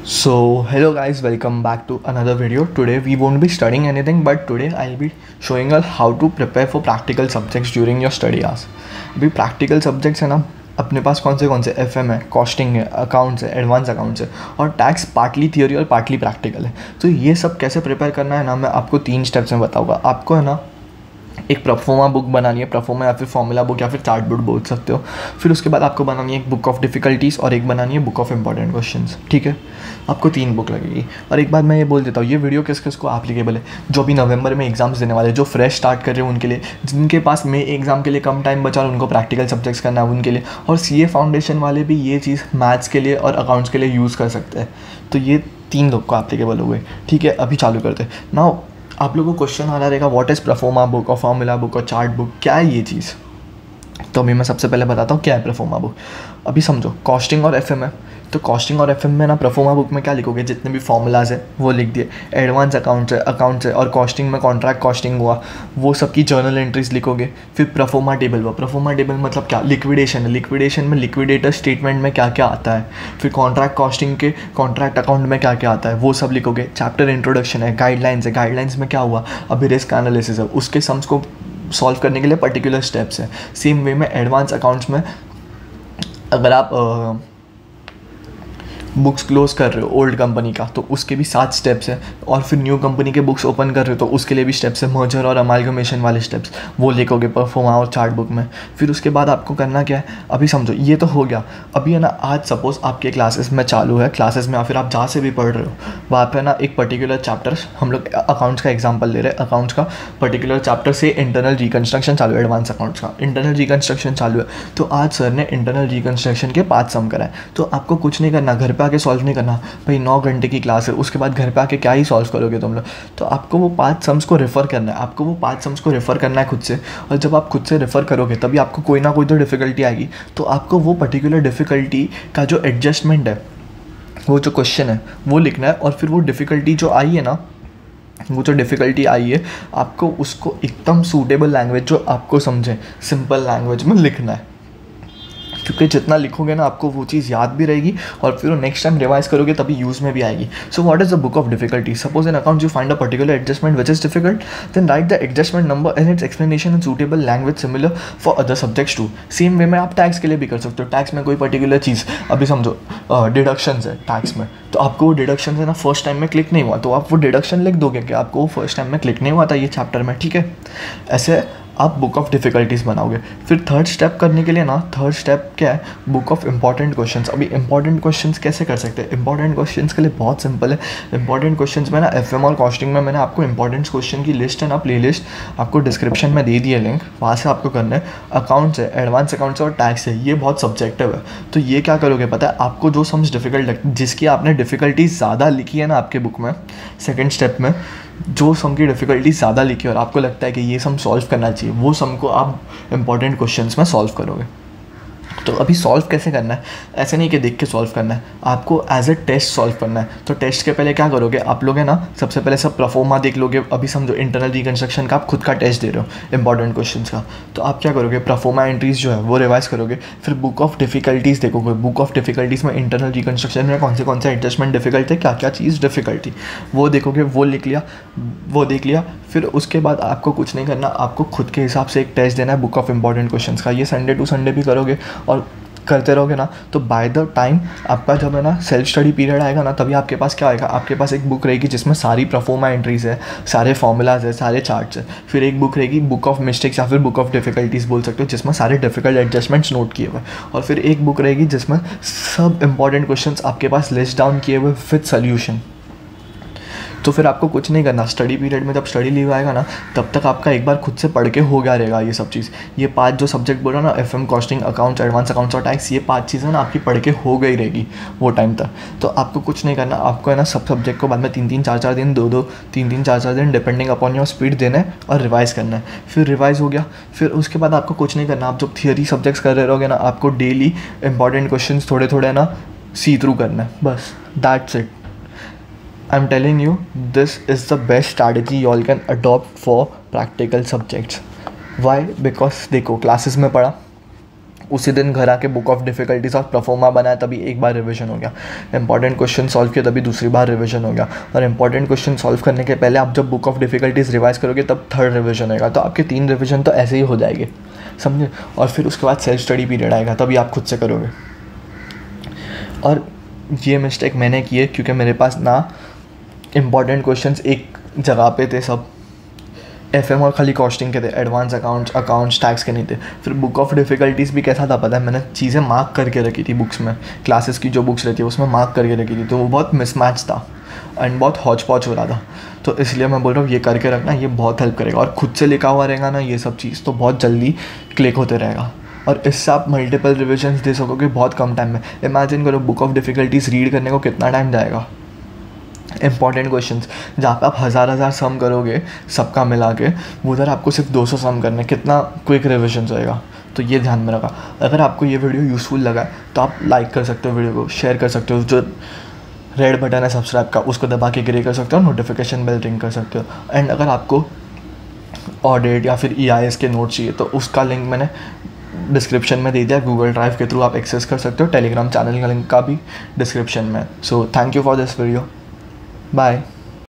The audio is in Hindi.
So hello guys, welcome back to another video. Today we won't be studying anything, but today I'll be showing you how to prepare for practical subjects during your study hours. अभी practical subjects है ना, अपने पास कौन से FM है, कॉस्टिंग है, अकाउंट्स है, एडवांस अकाउंट्स है और टैक्स पार्टली थियोरी और पार्टली प्रैक्टिकल है. तो ये सब कैसे प्रिपेयर करना है ना, मैं आपको 3 स्टेप्स में बताऊँगा. आपको है ना एक प्रोफोमा बुक बनानी है, प्रोफोमा या फिर फॉर्मूला बुक या फिर चार्ट बुक बोल सकते हो. फिर उसके बाद आपको बनानी है एक बुक ऑफ डिफ़िकल्टीज़ और एक बनानी है बुक ऑफ इंपॉर्टेंट क्वेश्चंस. ठीक है, आपको 3 बुक लगेगी. और एक बात मैं ये बोल देता हूँ, ये वीडियो किस किस को एप्लीकेबल है. जो भी नवंबर में एग्जाम्स देने वाले, जो फ्रेश स्टार्ट कर रहे हैं उनके लिए, जिनके पास मई एग्जाम के लिए कम टाइम बचा और उनको प्रैक्टिकल सब्जेक्ट्स करना है उनके लिए, और CA फाउंडेशन वाले भी ये चीज़ मैथ्स के लिए और अकाउंट्स के लिए यूज़ कर सकते हैं. तो ये 3 लोग को एप्लीकेबल हो गए. ठीक है, अभी चालू करते हैं. नाउ आप लोगों को क्वेश्चन आ रहेगा, व्हाट इज़ प्रोफोमा बुक और फॉर्मूला बुक और चार्ट बुक, क्या है ये चीज़. तो अभी मैं सबसे पहले बताता हूँ क्या है प्रोफोमा बुक. अभी समझो, कॉस्टिंग और FM है. तो कॉस्टिंग और FM में ना प्रोफोमा बुक में क्या लिखोगे, जितने भी फॉर्मूलाज है वो लिख दिए. एडवांस अकाउंट्स है और कॉस्टिंग में कॉन्ट्रैक्ट कॉस्टिंग हुआ, वो सब की जर्नल एंट्रीज लिखोगे. फिर प्रोफोमा टेबल हुआ. प्रोफोमा टेबल मतलब क्या, लिक्विडेशन है. लिक्विडेशन में लिक्विडेटर स्टेटमेंट में क्या क्या आता है. फिर कॉन्ट्रैक्ट कॉस्टिंग के कॉन्ट्रैक्ट अकाउंट में क्या क्या आता है वो सब लिखोगे. चैप्टर इंट्रोडक्शन है, गाइडलाइंस है. गाइडलाइंस में क्या हुआ, अभी रिस्क एनालिसिस है, उसके सम्स को सॉल्व करने के लिए पर्टिकुलर स्टेप्स हैं. सेम वे में एडवांस अकाउंट्स में अगर आप बुक्स क्लोज कर रहे हो ओल्ड कंपनी का, तो उसके भी 7 स्टेप्स हैं. और फिर न्यू कंपनी के बुक्स ओपन कर रहे हो तो उसके लिए भी स्टेप्स है. मर्जर और अमालगमेशन वाले स्टेप्स वो लिखोगे परफॉर्मा और चार्ट बुक में. फिर उसके बाद आपको करना क्या है, अभी समझो ये तो हो गया. अभी है ना, आज सपोज आपके क्लासेस में चालू है, क्लासेस में या फिर आप जहाँ से भी पढ़ रहे हो वहाँ पे ना एक पर्टिकुलर चैप्टर, हम लोग अकाउंट्स का एग्जाम्पल ले रहे हैं, अकाउंट्स का पर्टिकुलर चैप्टर से इंटरनल रिकन्स्ट्रक्शन चालू है. एडवांस अकाउंट्स का इंटरनल रिकन्स्ट्रक्शन चालू है. तो आज सर ने इंटरनल रिकन्स्ट्रक्शन के 5 सम कराए. तो आपको कुछ नहीं करना, घर पे आके सॉल्व नहीं करना. भाई 9 घंटे की क्लास है, उसके बाद घर पे आके क्या ही सॉल्व करोगे तुम लोग. तो आपको वो 5 सम्स को रेफ़र करना है. आपको वो 5 सम्स को रेफ़र करना है खुद से. और जब आप खुद से रेफ़र करोगे तभी आपको कोई ना कोई तो डिफ़िकल्टी आएगी. तो आपको वो पर्टिकुलर डिफ़िकल्टी का जो एडजस्टमेंट है, वो जो क्वेश्चन है वो लिखना है. और फिर वो डिफ़िकल्टी जो आई है ना, वो जो डिफ़िकल्टी आई है, आपको उसको एकदम सूटेबल लैंग्वेज जो आपको समझे, सिंपल लैंग्वेज में लिखना है. क्योंकि जितना लिखोगे ना आपको वो चीज़ याद भी रहेगी और फिर वो नेक्स्ट टाइम रिवाइज करोगे तभी यूज़ में भी आएगी. So what is the book of difficulty. Suppose in account you find a particular adjustment which is difficult, then write the adjustment number and its explanation in suitable language similar for other subjects too. Same way में आप टैक्स के लिए भी कर सकते हो. टैक्स में कोई पर्टिकुलर चीज़, अभी समझो डिडक्शंस है टैक्स में, तो आपको वो डिडक्शन है ना फर्स्ट टाइम में क्लिक नहीं हुआ, तो आप वो डिडक्शन लिख दोगे कि आपको वो फर्स्ट टाइम में क्लिक नहीं हुआ था ये चैप्टर में. ठीक है, ऐसे आप बुक ऑफ डिफ़िकल्टीज़ बनाओगे. फिर थर्ड स्टेप करने के लिए ना, थर्ड स्टेप क्या है, बुक ऑफ इंपॉर्टेंट क्वेश्चंस. अभी इंपॉर्टेंट क्वेश्चंस कैसे कर सकते हैं. इंपॉर्टेंट क्वेश्चंस के लिए बहुत सिंपल है. इंपॉर्टेंट क्वेश्चंस में ना FM और कॉस्टिंग में मैंने आपको इंपॉर्टेंट क्वेश्चन की लिस्ट है ना, प्लेलिस्ट आपको डिस्क्रिप्शन में दे दी है लिंक, वहाँ से आपको करना है. अकाउंट्स है, एडवांस अकाउंट्स और टैक्स है, ये बहुत सब्जेक्टिव है. तो ये क्या करोगे पता है, आपको जो सम्स डिफ़िकल्ट लगती, जिसकी आपने डिफ़िकल्टीज ज़्यादा लिखी है ना आपके बुक में, सेकेंड स्टेप में जो सम की डिफ़िकल्टी ज़्यादा लिखी है और आपको लगता है कि ये सम सॉल्व करना चाहिए, वो सम को आप इंपॉर्टेंट क्वेश्चंस में सॉल्व करोगे. तो अभी सॉल्व कैसे करना है, ऐसे नहीं कि देख के सॉल्व करना है, आपको एज ए टेस्ट सॉल्व करना है. तो टेस्ट के पहले क्या करोगे आप लोग है ना, सबसे पहले सब प्रोफोमा देख लोगे. अभी समझो इंटरनल रिकन्स्ट्रक्शन का आप खुद का टेस्ट दे रहे हो इंपॉर्टेंट क्वेश्चंस का, तो आप क्या करोगे, प्रोफोमा एंट्रीज जो है वो रिवाइज करोगे. फिर बुक ऑफ डिफ़िकल्टीज़ देखोगे. बुक ऑफ डिफ़िकल्टीज़ में इंटरनल रिकन्स्ट्रक्शन में कौन से एडजस्टमेंट डिफ़िकल्ट है, क्या क्या चीज़ डिफ़िकल्ट थी, वो देखोगे, वो लिख लिया, वो देख लिया. फिर उसके बाद आपको कुछ नहीं करना, आपको खुद के हिसाब से एक टेस्ट देना है बुक ऑफ इंपॉर्टेंट क्वेश्चंस का. ये संडे टू संडे भी करोगे और करते रहोगे ना, तो बाय द टाइम आपका जब है ना सेल्फ स्टडी पीरियड आएगा ना, तभी आपके पास क्या आएगा, आपके पास एक बुक रहेगी जिसमें सारी प्रोफोमा एंट्रीज है, सारे फॉर्मूलाज है, सारे चार्ट्स है. फिर एक बुक रहेगी बुक ऑफ मिस्टेक्स या फिर बुक ऑफ डिफ़िकल्टीज़ बोल सकते हो, जिसमें सारे डिफ़िकल्ट एडजस्टमेंट्स नोट किए हुए. और फिर एक बुक रहेगी जिसमें सब इंपॉर्टेंट क्वेश्चंस आपके पास लिस्ट डाउन किए हुए विद सोल्यूशन. तो फिर आपको कुछ नहीं करना, स्टडी पीरियड में जब स्टडी लीव आएगा ना, तब तक आपका एक बार खुद से पढ़ के हो गया रहेगा ये सब चीज़. ये 5 जो सब्जेक्ट बोल रहा ना, FM, costing, accounts, advance accounts और टैक्स, ये 5 चीज़ें ना आपकी पढ़ के हो गई रहेगी वो टाइम तक. तो आपको कुछ नहीं करना, आपको है ना सब सब्जेक्ट को बाद में 3-3, 4-4 दिन, 2-2, 3-3, 4-4 दिन डिपेंडिंग अपॉन योर स्पीड देना है और रिवाइज़ करना है. फिर रिवाइज़ हो गया, फिर उसके बाद आपको कुछ नहीं करना. आप जब थियरी सब्जेक्ट्स कर रहे रहोगे ना, आपको डेली इंपॉर्टेंट क्वेश्चन थोड़े थोड़े ना सी थ्रू करना है, बस that's it. I'm telling you, this is the best strategy you all can adopt for practical subjects. Why? Because देखो क्लासेस में पढ़ा, उसी दिन घर आके बुक ऑफ डिफ़िकल्टीज और प्रोफोमा बनाया तभी एक बार रिवीजन हो गया। इंपॉर्टेंट क्वेश्चन सॉल्व किया तभी दूसरी बार रिवीजन हो गया। और इंपॉर्टेंट क्वेश्चन सॉल्व करने के पहले आप जब बुक ऑफ डिफ़िकल्टीज रिवाइज करोगे तब थर्ड रिवीजन होगा, तो आपके 3 रिवीजन तो ऐसे ही हो जाएंगे, समझे। और फिर उसके बाद सेल्फ स्टडी पीरियड आएगा, तभी आप खुद से करोगे। और ये मिस्टेक मैंने की है क्योंकि मेरे पास ना इम्पॉर्टेंट क्वेश्चंस एक जगह पे थे, सब एफएम और खाली कॉस्टिंग के थे, एडवांस अकाउंट्स टैक्स के नहीं थे। फिर बुक ऑफ डिफ़िकल्टीज़ भी कैसा था पता है, मैंने चीज़ें मार्क करके रखी थी बुक्स में, क्लासेस की जो बुक्स रहती है उसमें मार्क करके रखी थी, तो वो बहुत मिसमैच था एंड बहुत हौच पौच हो रहा था। तो इसलिए मैं बोल रहा हूँ ये करके रखना, ये बहुत हेल्प करेगा। और खुद से लिखा हुआ रहेगा ना ये सब चीज़, तो बहुत जल्दी क्लिक होते रहेगा और इससे आप मल्टीपल रिविजन्स दे सकोगे बहुत कम टाइम में। इमेजिन करो बुक ऑफ डिफ़िकल्टीज़ रीड करने को कितना टाइम जाएगा। इंपॉर्टेंट क्वेश्चंस जहाँ पे आप हज़ार सम करोगे सबका मिला के, वो उधर आपको सिर्फ 200 सम करने, कितना क्विक रिविजन होएगा। तो ये ध्यान में रखा। अगर आपको ये वीडियो यूज़फुल लगा तो आप लाइक कर सकते हो, वीडियो को शेयर कर सकते हो, जो रेड बटन है सब्सक्राइब का उसको दबा के ग्रे कर सकते हो, नोटिफिकेशन बेल रिंग कर सकते हो। एंड अगर आपको ऑडिट या फिर EIS के नोट चाहिए तो उसका लिंक मैंने डिस्क्रिप्शन में दे दिया, गूगल ड्राइव के थ्रू आप एक्सेस कर सकते हो। टेलीग्राम चैनल का लिंक का भी डिस्क्रिप्शन में। So thank you for this video, bye.